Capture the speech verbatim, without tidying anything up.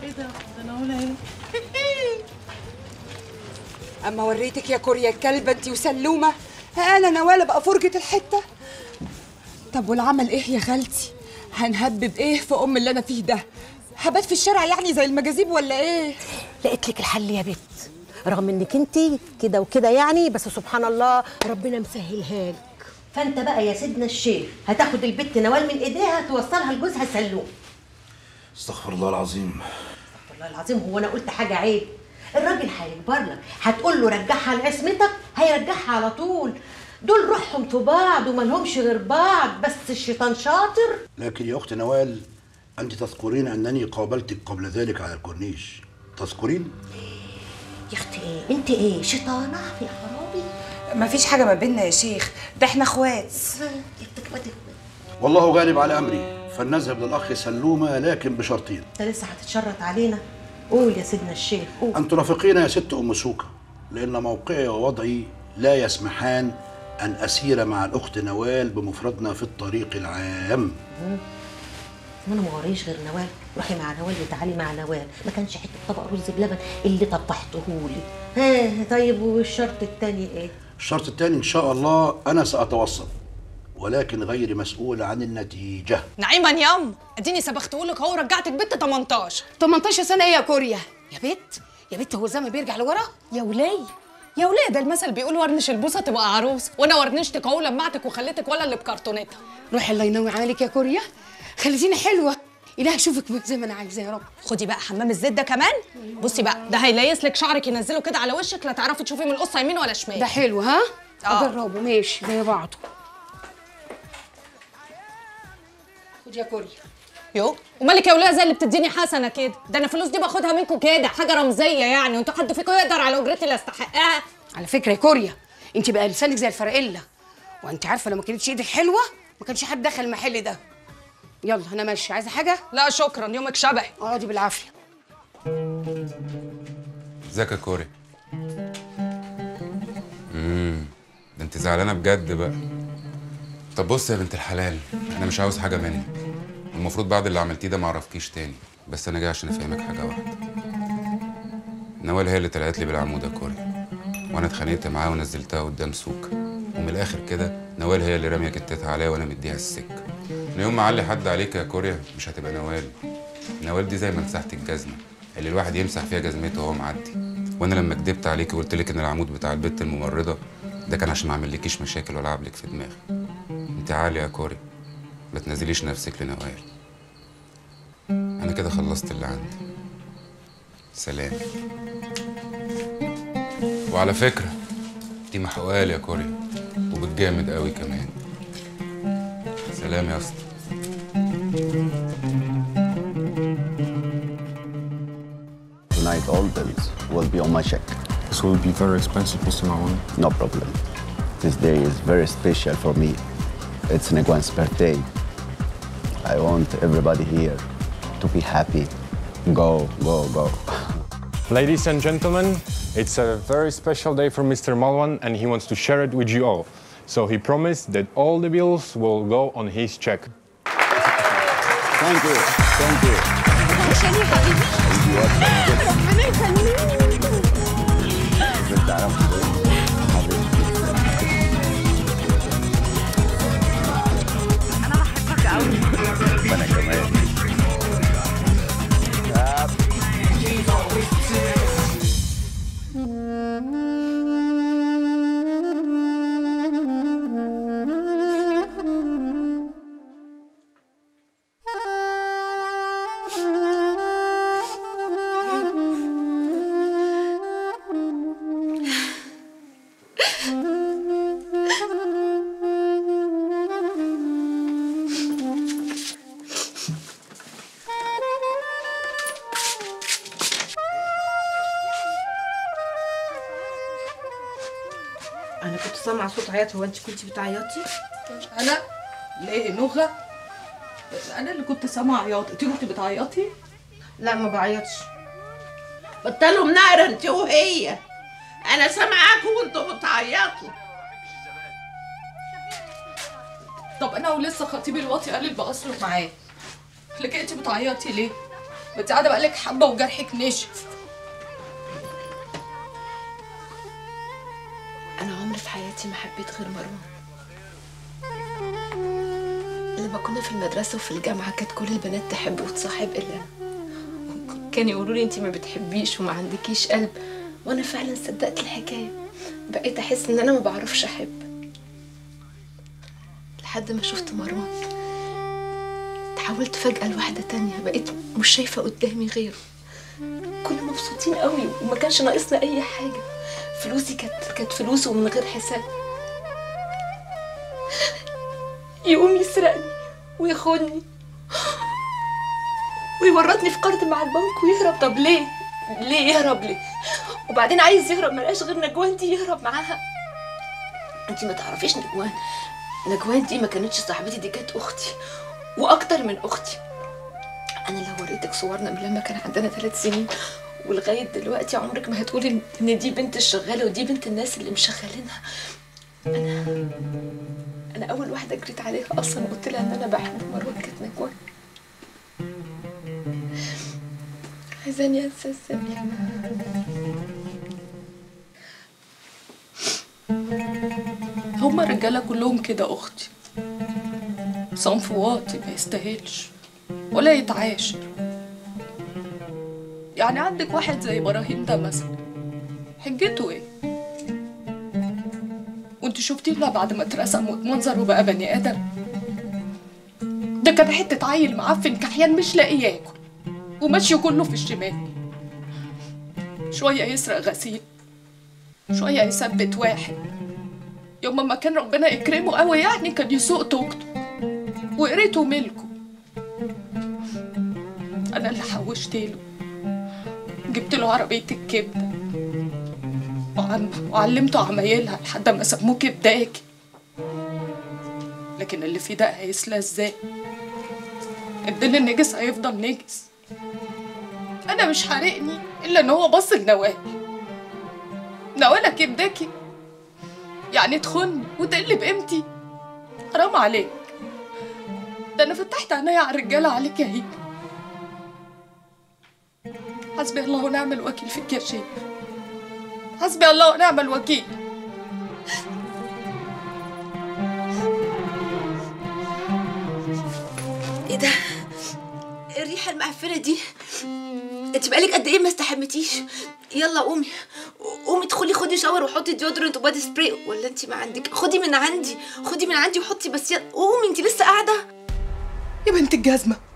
ايه ده؟ ده انا هقول ايه؟ اما وريتك يا كوريا الكلبه انت وسلومه، انا نواله بقى فرجه الحته. طب والعمل ايه يا خالتي؟ هنهبب ايه في ام اللي انا فيه ده؟ هبات في الشارع يعني زي المجاذيب ولا ايه؟ لقيت لك الحل يا بت، رغم انك انت كده وكده يعني، بس سبحان الله ربنا مسهلها لك. فانت بقى يا سيدنا الشيخ هتاخد البت نوال من ايديها توصلها لجوزها سلوم. استغفر الله العظيم. استغفر الله العظيم، هو انا قلت حاجه عيب؟ الراجل هيكبر لك، هتقول له رجعها لعصمتك هيرجعها على طول. دول روحهم في بعض ومالهمش غير بعض، بس الشيطان شاطر. لكن يا اخت نوال، انت تذكرين انني قابلتك قبل ذلك على الكورنيش، تذكرين؟ يا اختي ايه انت ايه شيطانه يا خرابي؟ مفيش حاجه ما بيننا يا شيخ، ده احنا اخوات. والله غالب على امري، فلنذهب للاخ سلومه لكن بشرطين. انت لسه هتتشرط علينا؟ قول يا سيدنا الشيخ قول. ان ترافقين يا ست ام سوكه، لان موقعي ووضعي لا يسمحان ان اسير مع الاخت نوال بمفردنا في الطريق العام. وانا ما وريش غير نوال، روحي مع نوال وتعالي مع نوال، ما كانش حته طبق رز بلبن اللي طبحتهولي. ها طيب والشرط الثاني ايه؟ الشرط الثاني ان شاء الله انا ساتوسط، ولكن غير مسؤول عن النتيجه. نعيما ياما، اديني سبختهولك اهو، رجعتك بنت تمنتاشر. تمنتاشر سنه ايه يا كوريا؟ يا بت يا بت هو الزمن بيرجع لورا؟ يا وليه يا وليه، ده المثل بيقول ورنش البوسه تبقى عروس، وانا ورنشتك اهو لمعتك وخليتك ولا اللي بكرتونتها. روحي الله ينوي عليك يا كوريا، خليتيني حلوه، إله اشوفك زي ما انا عايزه يا رب. خدي بقى حمام الزيت ده كمان، بصي بقى ده هيليس لك شعرك، ينزله كده على وشك لا تعرفي تشوفي من القصه يمين ولا شمال. ده حلو ها؟ اه اجربه ماشي زي بعضه. خدي يا كوريا. يو ومالك يا وليه زي اللي بتديني حسنه كده؟ ده انا الفلوس دي باخدها منكم كده حاجه رمزيه يعني، وانتوا حد فيكم يقدر على اجرتي اللي استحقها؟ على فكره يا كوريا انت بقى لسانك زي الفرقله، وانت عارفه لو ما كانتش ايدك حلوه ما كانش حد دخل المحل ده. يلا انا ماشيه، عايزه حاجه؟ لا شكرا، يومك شبهي. اقعدي بالعافيه. ازيك يا كوري؟ امم ده انت زعلانه بجد بقى. طب بص يا بنت الحلال، انا مش عاوز حاجه منك، المفروض بعد اللي عملتيه ده ما اعرفكيش تاني، بس انا جاي عشان افهمك حاجه واحده. نوال هي اللي طلعت لي بالعمود يا كوري، وانا اتخانقت معاها ونزلتها قدام سوق، ومن الاخر كده نوال هي اللي راميه كتتها عليا وانا مديها السكه. من يوم ما اعلي حد عليك يا كوريا مش هتبقى نوال. نوال دي زي ما مسحت الجزمه اللي الواحد يمسح فيها جزمته وهو معدي، وانا لما كدبت عليكي وقلت لك ان العمود بتاع البت الممرضه ده كان عشان ما اعملكيش مشاكل ولا اعبلك في دماغي. انت عاليه يا كوري، ما تنزليش نفسك لنوال. انا كده خلصت اللي عندي، سلام. وعلى فكره دي محقوقالي يا كوري وبتجامد قوي كمان. سلام يا اسطى. Tonight all bills will be on my check. This will be very expensive, Mister Marwan. No problem. This day is very special for me. It's Negwan's birthday. I want everybody here to be happy. Go, go, go. Ladies and gentlemen, it's a very special day for Mister Marwan and he wants to share it with you all. So he promised that all the bills will go on his check. Thank you. Thank you. انا بحبك قوي. وانا كمان. انا كنت سامعه صوت عياط، هو انت كنتي بتعيطي؟ انا؟ ليه نغه؟ انا اللي كنت سامعه عياط، انت كنتي بتعيطي؟ لا ما بعيطش. بطلوا منقرة انت وهي، انا سامعاكوا وانتوا بتعيطوا. طب انا ولسه خطيبي الواطي قال لي بأصرف معاه، لكن انت بتعيطي ليه؟ انت قاعده بقالك حبه وجرحك نشف. انا عمري في حياتي ما حبيت غير مروان. لما كنا في المدرسه وفي الجامعه كانت كل البنات تحب وتصاحب الا انا. كانوا يقولوا لي انت ما بتحبيش وما عندكيش قلب، وانا فعلا صدقت الحكايه. بقيت احس ان انا ما بعرفش احب لحد ما شفت مروان. تحولت فجأة لواحدة تانية، بقيت مش شايفة قدامي غيره. كنا مبسوطين قوي وما كانش ناقصنا أي حاجة. فلوسي كانت كانت فلوسه من غير حساب. يقوم يسرقني وياخدني ويورطني في قرض مع البنك ويهرب. طب ليه؟ ليه يهرب ليه؟ وبعدين عايز يهرب ملقاش غير نجوان دي يهرب معاها. انتي ما تعرفيش نجوان. نجوان دي ما كانتش صاحبتي، دي كانت اختي واكتر من اختي. انا لو وريتك صورنا من لما كان عندنا ثلاث سنين ولغايه دلوقتي عمرك ما هتقولي ان دي بنت الشغاله ودي بنت الناس اللي مشغلينها. انا انا اول واحده جريت عليها اصلا وقلت لها ان انا بحب مروان كانت نجوان. عايزاني انسى ازاي؟ هما الرجاله كلهم كده اختي، صنف واطي ما يستاهلش ولا يتعاشر. يعني عندك واحد زي ابراهيم ده مثلا، حجته ايه؟ وانت شفتيه لا بعد ما اترسم واتمنظر وبقى بني ادم؟ ده كان حته عيل معفن كحيان مش لاقي ياكل وماشي كله في الشمال. شويه يسرق غسيل، شويه يثبت واحد. يوم ما كان ربنا يكرمه قوي يعني كان يسوق توكته وقريته ملكه. انا اللي حوشت له، جبت له عربيه الكبده وعلمته عمايلها لحد ما سموه كبداكي. لكن اللي في ده هيسلى ازاي؟ الدين النجس هيفضل نجس. انا مش حارقني الا ان هو بص لنوال. نوالة كبداكي يعني تخن وتقل بقيمتي؟ حرام عليك. ده انا فتحت عينيا على الرجاله عليك يا هيك. حسبي الله ونعم الوكيل فيك يا شيخ. حسبي الله ونعم الوكيل. ايه ده؟ الريحه المعفنه دي؟ انت بقالك قد ايه ما استحمتيش؟ يلا قومي قومي ادخلي خدي شاور وحطي ديودرنت وبادي سبراي. ولا انت ما عندك؟ خدي من عندي خدي من عندي وحطي بس. قومي انت لسه قاعده يا بنت الجزمه.